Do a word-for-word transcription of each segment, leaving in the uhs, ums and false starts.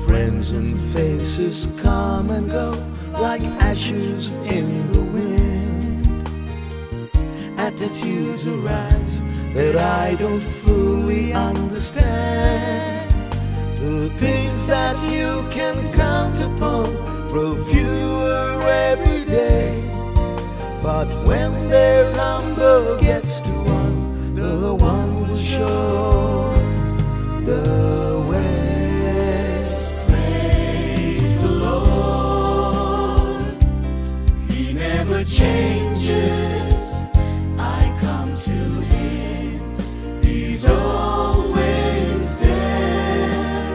Friends and faces come and go like ashes in the wind. Attitudes arise that I don't fully understand. The things that you can count upon grow fewer every day. But when their number gets to one, the one will show the way. Praise the Lord, He never changes. I come to Him, He's always there.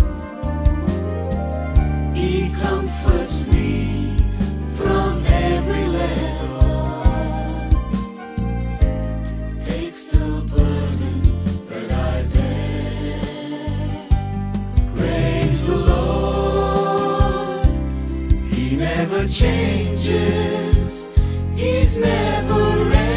He comforts me from every level, takes the burden that I bear. Praise the Lord, He never changes. He's never